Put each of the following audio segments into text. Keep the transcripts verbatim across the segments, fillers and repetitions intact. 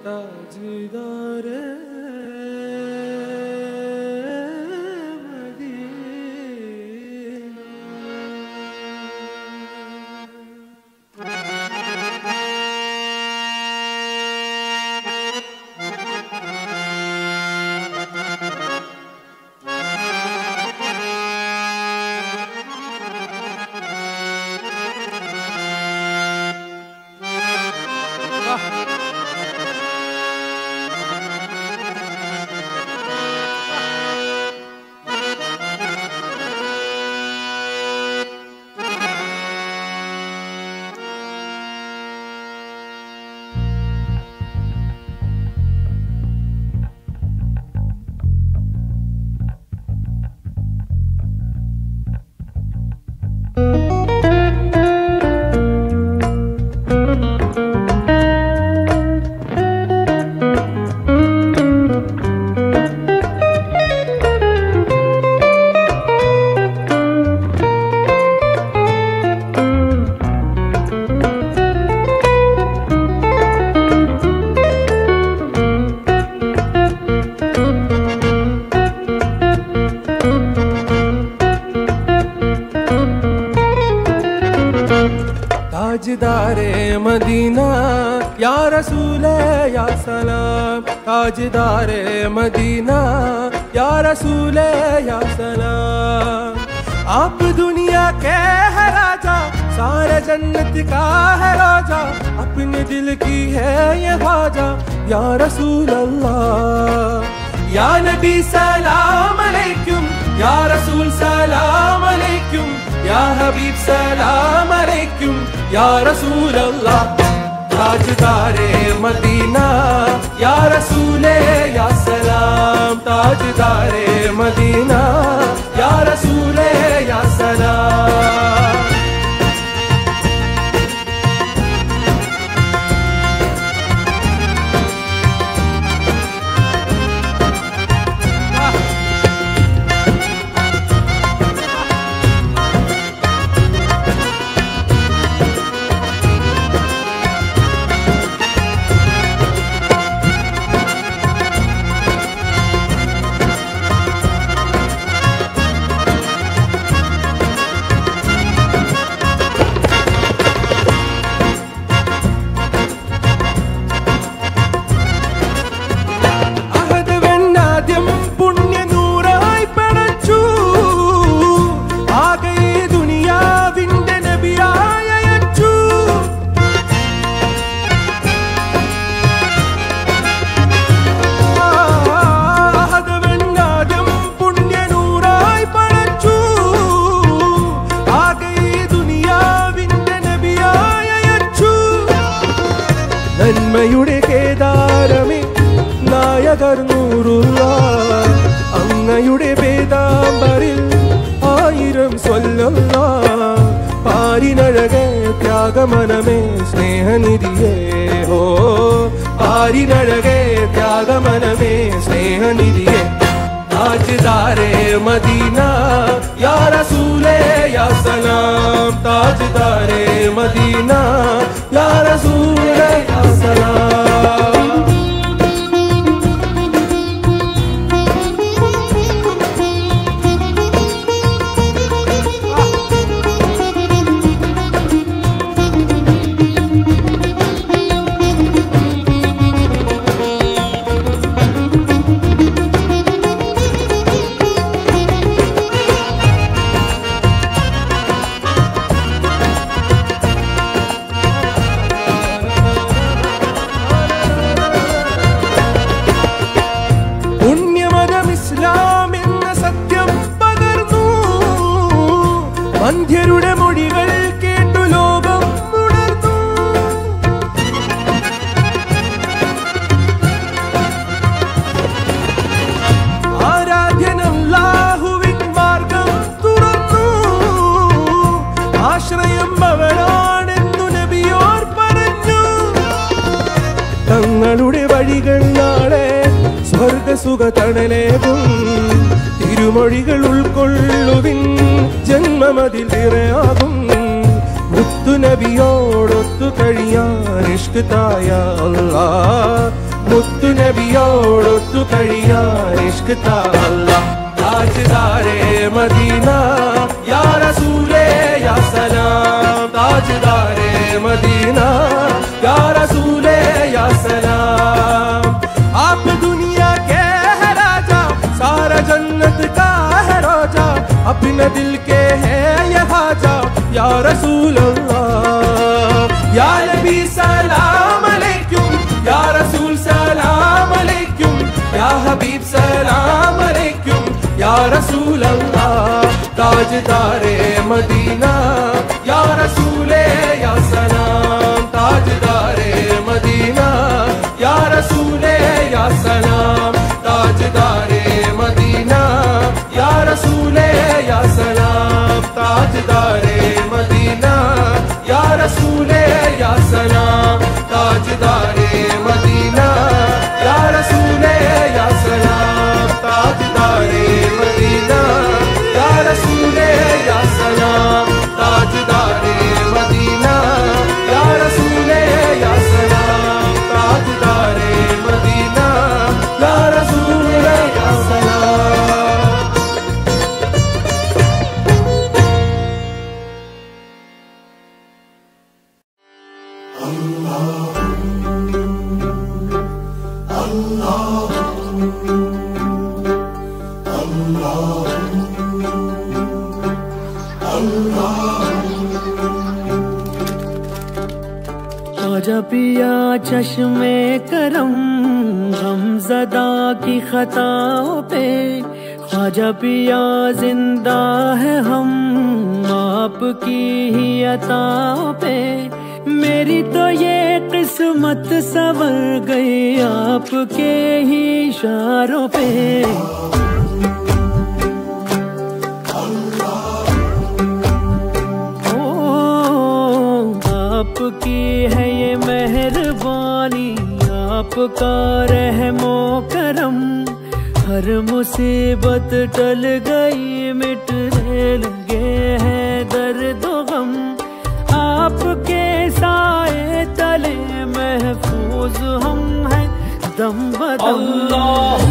ताजदार ताजदारे Medina या रसूल या सलाम ताजदारे मदीना या रसूल या सलाम आप दुनिया के है राजा सारे जन्नत का है राजा अपने दिल की है ये ख्वाजा या रसूल अल्लाह या नबी सलाम अलैकुम या रसूल सलाम अलैकुम या हबीब सलाम अलैकुम या रसूल अल्लाह ताजदारे मदीना या रसूल या सलाम ताजदारे मदीना या रसूल या सलाम നന്മയുടെ കേദാരമേ നായകർ നൂറുള്ള അങ്ങയുടെ വേദാംബരിൽ ആയിരം സ്വല്ലല്ല പാരിനഴകേ ത്യാഗമനമേ സ്നേഹനിധിയേ ഹോ പാരിനഴകേ ത്യാഗമനമേ സ്നേഹനിധിയേ ताजदारे मदीना या रसूल या सलाम ताजदारे मदीना या रसूल या सलाम വന്ധ്യരുടെ മൊഴികൾ കേട്ടു ലോകം ഉണർന്നു ആരാധ്യനല്ലാഹുവിൻ മാർഗം തുറന്നു ആശ്രയം അവനാണെന്നു നബിയോർ പറഞ്ഞു തങ്ങളുടെ വഴികൾ നാളെ സ്വർഗസുഖ തണലേകും തിരുമൊഴികൾ ഉൾക്കൊള്ളുവിൻ ജന്മമതിൽ ഇറയാകും മുത്തുനബിയോടൊത്തു കഴിയാൻ ഇഷ്ക് തായ അല്ലാഹ് നബിയോടൊത്തു കഴിയാൻ ഇഷ്ക് താ അല്ലാഹ് താജ്ദാരെ മദീന യാ റസൂലേ യാ സലാം താജ്ദാരെ മദീന या रसूले या सलाम आप दुनिया के है राजा सारा जन्नत का है रोजा अपने दिल के है ये खाजा या रसूल अल्लाह या नबी सलाम अलैकुम या रसूल सलाम अलैकुम या हबीब सलाम अलैकुम या रसूल अल्लाह ताजदारे मदीना या रसूले या सलाम ताजदारे मदीना या रसूले या सलाम ताजदारे मदीना या रसूले या सलाम ताजदारे मदीना या रसूले या सलाम ताजदारे मदीना या रसूले या सलाम ताजदारे मदीना या रसूले या सलाम ताजदारे मदीना या रसूले या सलाम ताजदारे मदीना या रसूले या सलाम। अल्लाह अल्लाह ख्वाजा पिया चश्मे करम गमज़दा की खताओं पे ख्वाजा पिया जिंदा है हम आपकी ही अताओं पे मेरी तो ये किस्मत संवर गई आपके ही इशारों पे आपकी है ये मेहरबानी आपका रहमो करम हर मुसीबत टल गई मिटने लगे हैं दर्द गम आपके साए तले महफूज हम हैं दम बदम। अल्लाह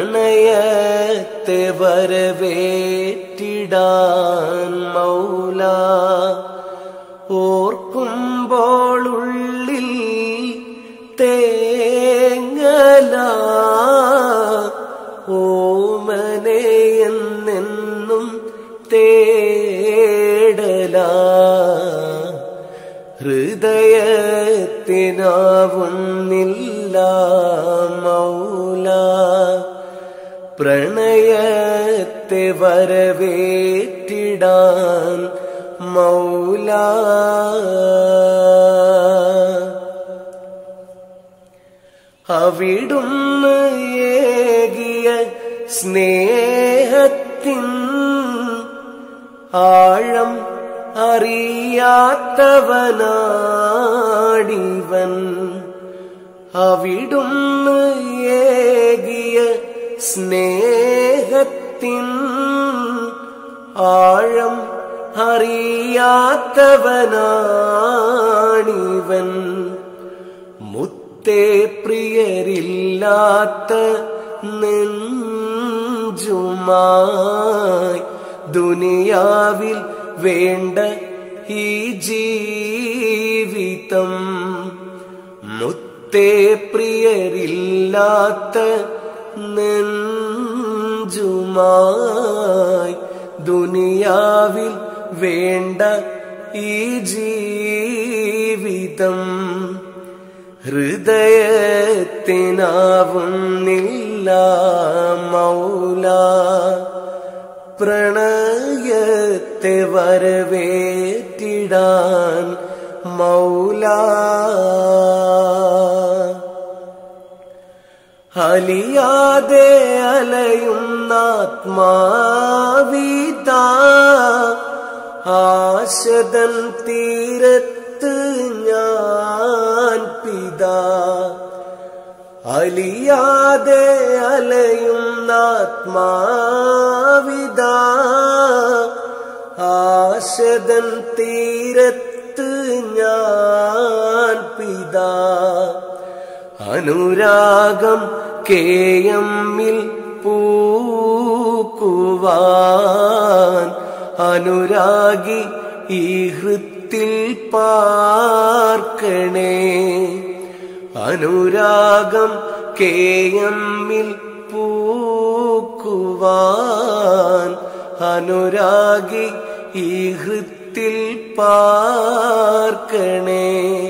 പ്രണയത്തെ വരവേറ്റിടാൻ മൗല ഓർക്കുമ്പോൾ ഉള്ളിൽ തേങ്ങല ഓമനയെന്നെന്നും തേടല ഹൃദയത്തിനാവുന്നില്ല മൗല പ്രണയത്തെ വരവേറ്റിടാൻ മൗല അവിടുന്ന് ഏകിയ സ്നേഹത്തിൻ ആഴം അറിയാത്തവനാടിവൻ അവിടുന്ന് ഏകിയ സ്നേഹത്തിൻ ആഴം അറിയാത്തവനാണിവൻ മുത്തേ പ്രിയരില്ലാത്ത നെഞ്ചുമായി ദുനിയാവിൽ വേണ്ട ഈ ജീവിതം മുത്തേ പ്രിയരില്ലാത്ത നെഞ്ചുമായി ദുനിയാവിൽ വേണ്ട ഈ ജീവിതം ഹൃദയത്തിനാവുന്നില്ല മൗല പ്രണയത്തെ വരവേറ്റിടാൻ മൗല അലിയാതെ അലയുന്നാത്മാവിത ആശതൻ തീരത്ത് ഞാൻ പിതാ അലിയാതെ അലയുന്നാത്മാവിത ആശതൻ തീരത്ത് ഞാൻ പിതാ അനുരാഗം കേയമ്മിൽ പൂക്കുവാൻ അനുരാഗി ഈ ഹൃത്തിൽ പാർക്കണേ അനുരാഗം കേയമ്മിൽ പൂക്കുവാൻ അനുരാഗി ഈ ഹൃത്തിൽ പാർക്കണേ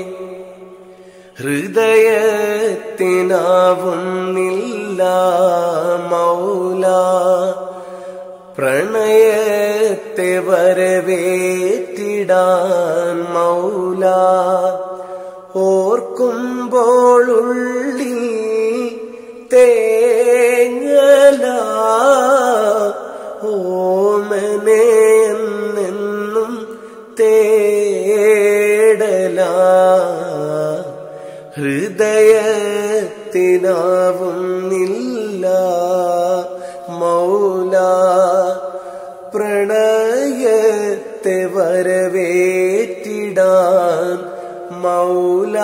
ഹൃദയത്തിനാവുന്നില്ല മൗല പ്രണയത്തെ വരവേറ്റിടാൻ മൗല ഓർക്കുമ്പോൾ ഉള്ളിൽ തേങ്ങല ഓമനെന്നും തേടല ഹൃദയത്തിനാവുന്നില്ല മൗല പ്രണയത്തെ വരവേറ്റിടാൻ മൗല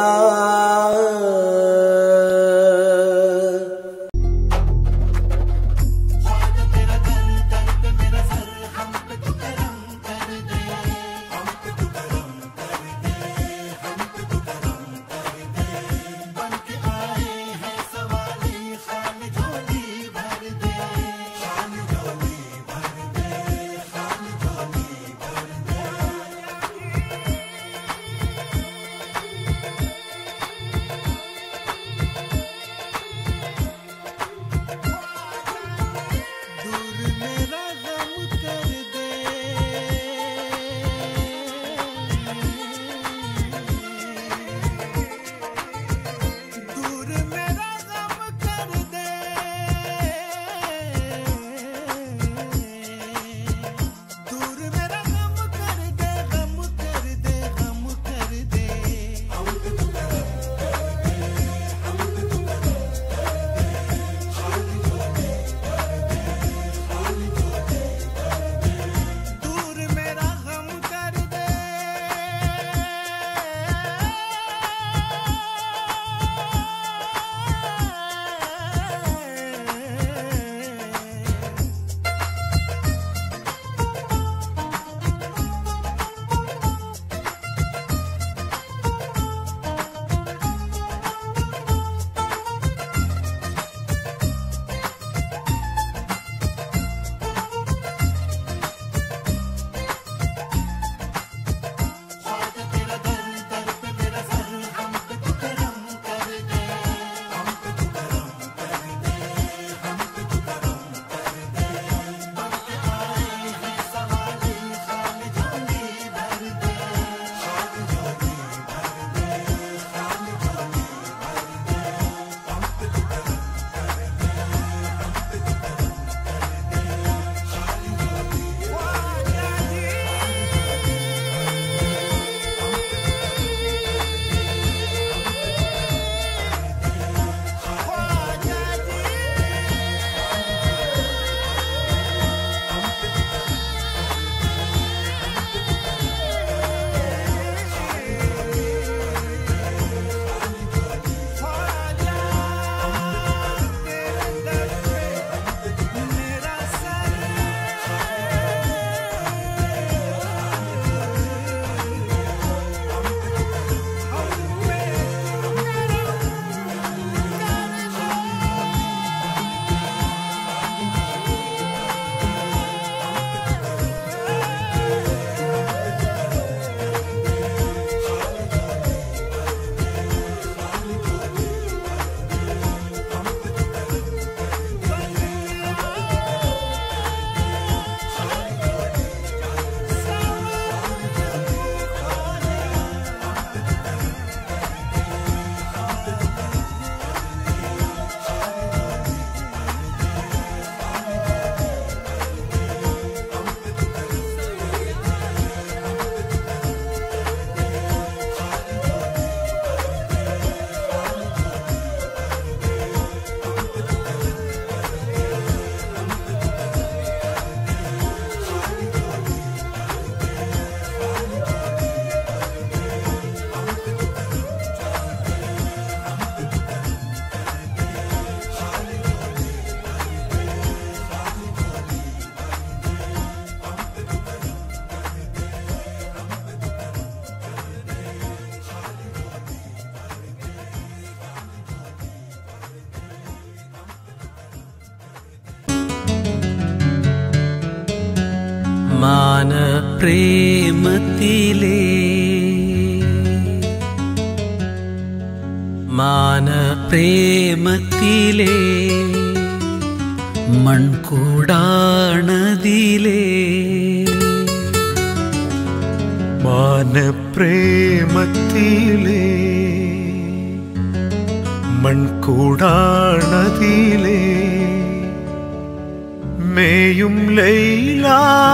बन के आए हैं सवाली खालिद मान प्रेमतिले मान प्रेमतिले മൺകൂടാണതിലേ मान प्रेमतिले മൺകൂടാണതിലേ മേയും ലൈല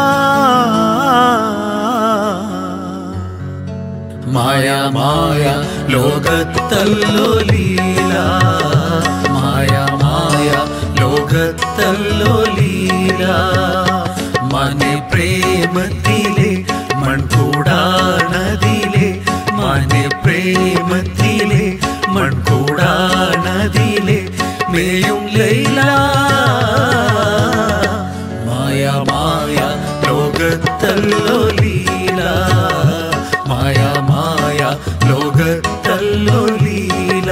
മായ മായ ലോകത്തല്ലോ ലീല മായ മായ ലോകത്തല്ലോ ലീല മനെ പ്രേമത്തിലെ മൺകൂടാണതിലെ മനെ പ്രേമത്തിലെ മൺകൂടാണതിലെ മേയും ലൈല മായ മായ ലോകത്തല്ലോ ലീല മായ മായ ലോകത്തല്ലോ ലീല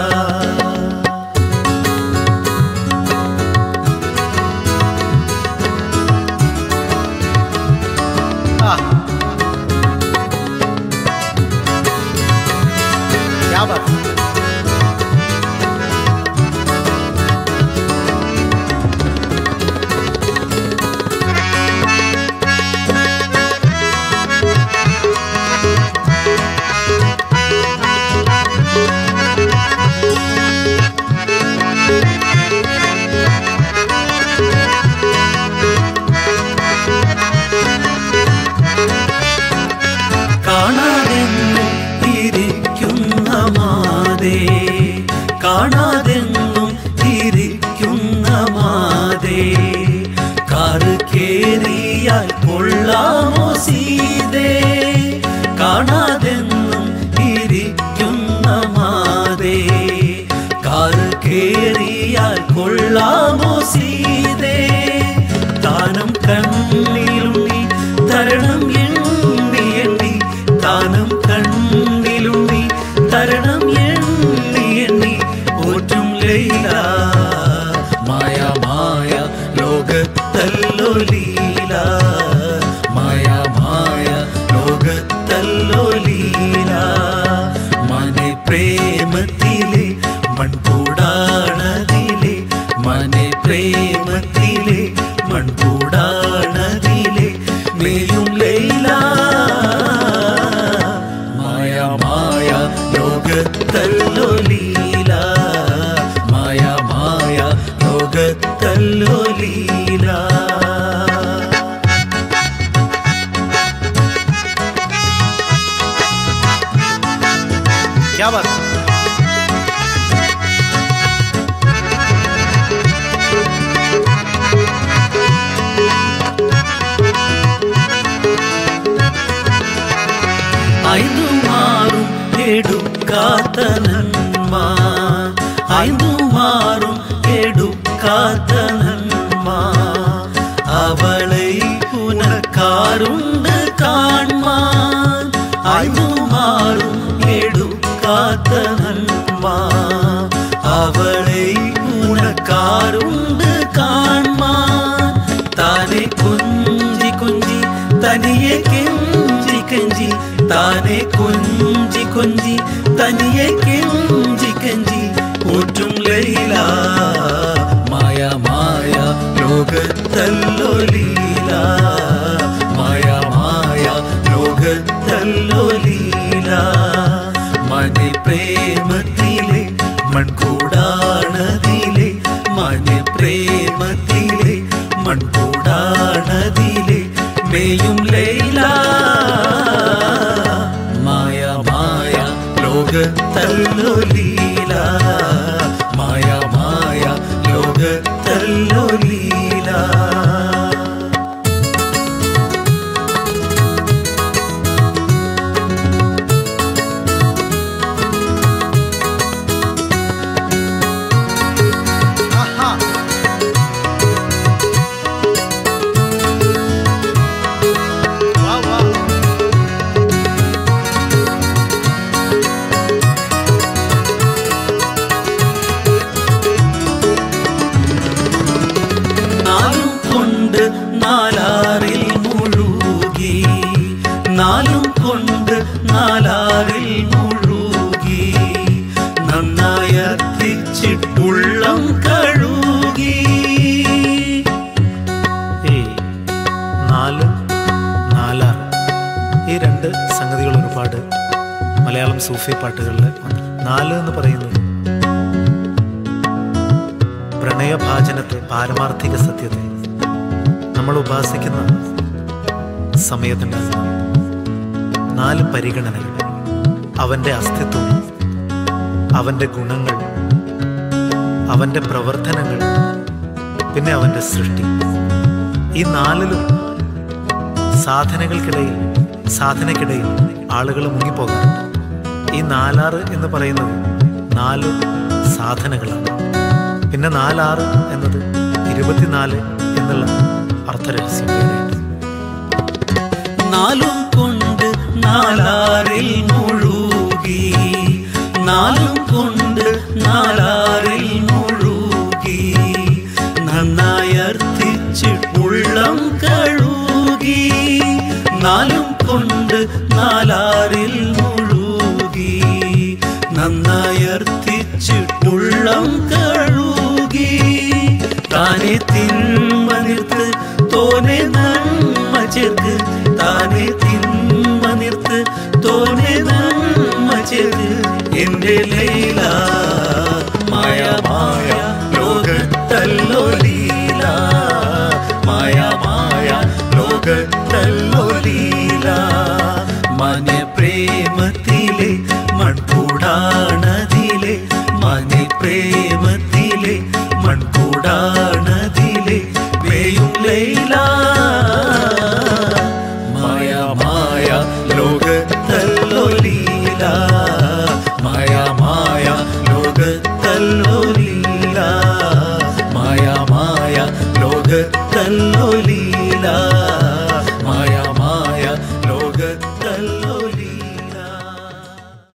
കാണാതെന്നും ഇരിക്കുന്ന മാതേ കാറ് കേറിയാൽ കൊള്ളാമോ സീതേ കാണാതെന്നും ഇരിക്കുന്ന മാതേ കാറ് കേറിയാൽ കൊള്ളാമോ സീതേ താനം കണ്ണിലുണ്ണി തരണം എണ്ണി എണ്ണി താനം കണ്ണിലുണ്ണി തരണം എണ്ണി എണ്ണി ഓറ്റും ലൈല മായ മായ ലോകത്തല്ലോ ലീല മായ മായ ലോകത്തല്ലോ ലീല മനെ പ്രേമത്തിലെ മൺകൂടാണതിലെ മനെ പ്രേമത്തിലെ മൺകൂടാണതിലെ മേയും ലൈല മായ മായ ലോകത്തല്ലോ ലീല മായ മായ ലോകത്തല്ലോ ലീല क्या बात ஐந்து மாறும் எடுக்காத்த நன்மா ஐந்து மாறும் எடுக்காத்த நன்மா அவளை உனக்காருண்டு காண்மான் ஐந்து மாறும் எடுக்காத்த நன்மா அவளை உனக்காருண்டு காண்மான் தானே கொஞ்சி கொஞ்சி தனியே கெஞ்சி கெஞ்சி താനെ കൊഞ്ചി കൊഞ്ചി തനിയെ കെഞ്ചി കെഞ്ചി ഓറ്റും ലൈല മായ മായ ലോകത്തല്ലോ ലീല മായ മായ ലോകത്തല്ലോ ലീല മനെ പ്രേമത്തിലെ മൺകൂടാണതിലെ മനെ പ്രേമത്തിലെ മൺകൂടാണതിലെ മേയും ലൈല മായ മായ ലോകത്തല്ലോ ലീല മായ മായ ലോകത്തല്ലോ ലീല നാലും കൊണ്ട് നാലാറിൽ മുഴുകി നന്നായി അർത്തിച്ചിട്ടുള്ളം കഴുകി. ഈ നാല് നാലാറ് ഈ രണ്ട് സംഗതികൾ ഒരുപാട് മലയാളം സൂഫി പാട്ടുകളിൽ നാല് എന്ന് പറയുന്നത് പ്രണയഭാജനത്തെ, പാരമാർത്ഥിക സത്യത്തെ, നമ്മൾ ഉപാസിക്കുന്ന സമയത്തുണ്ടാകുന്ന നാല് പരിഗണനകൾ, അവൻ്റെ അസ്തിത്വം, അവൻ്റെ ഗുണങ്ങൾ, അവൻ്റെ പ്രവർത്തനങ്ങൾ, പിന്നെ അവൻ്റെ സൃഷ്ടി. ഈ നാലിലും സാധനകൾക്കിടയിൽ സാധനയ്ക്കിടയിൽ ആളുകൾ മുങ്ങിപ്പോകാറുണ്ട്. ഈ നാലാറ് എന്ന് പറയുന്നത് നാല് സാധനങ്ങളാണ്. പിന്നെ നാലാറ് എന്നത് ഇരുപത്തിനാല് എന്നുള്ള അർത്ഥരഹസ്യം. നാലും കൊണ്ട് നാലാറിൽ മുഴുകി നാലും കൊണ്ട് നാലാറിൽ മുഴുകി നന്നായി അർത്തിച്ചിട്ടുള്ളം കഴുകി. നാലും കൊണ്ട് നാലാറിൽ മുഴുകി നന്നായി അർത്തിച്ചിട്ടുള്ളം കഴുകി. താനെ തിന്മ നിർത്ത് തോനെ നന്മ ചേർക്ക്, താനെ തിന്മ നിർത്ത് തോനെ നന്മ ചേർക്ക്. എന്റെ ലൈല മായ മായ ലോകത്തല്ലോ